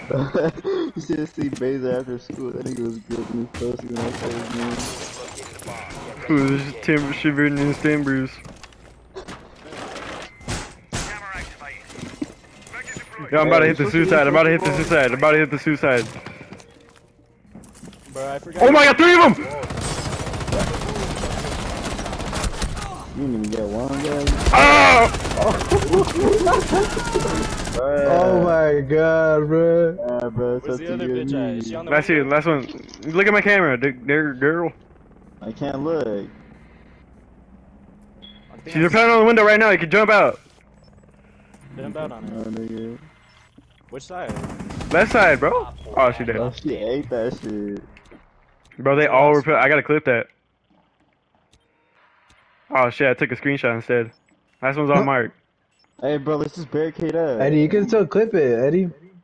You should have seen Beza after school. That nigga was gripping his pussy when I said his name. Ooh, this is Tim shivering in his timbers. Yeah, I'm about to hit the suicide. I'm about to hit the suicide. I'm about to hit the suicide. Bro, I forgot. Oh my god, 3 of them! You didn't even get one, guys. Oh! Oh my god, bro. Yeah, bro. Where's the other bitch at? Is she on the Last window? one. Look at my camera, there, girl. I can't look. I think She's rappelling on the window right now. You can jump out. Jump out on Oh, her. nigga. Which side? Left side, bro. Oh, she dead. Oh, she ate that shit. Bro, they all rappel. I gotta clip that. Oh shit, I took a screenshot instead. Last one's on mark. Hey, bro, let's just barricade up. Eddie, you can still clip it, Eddie.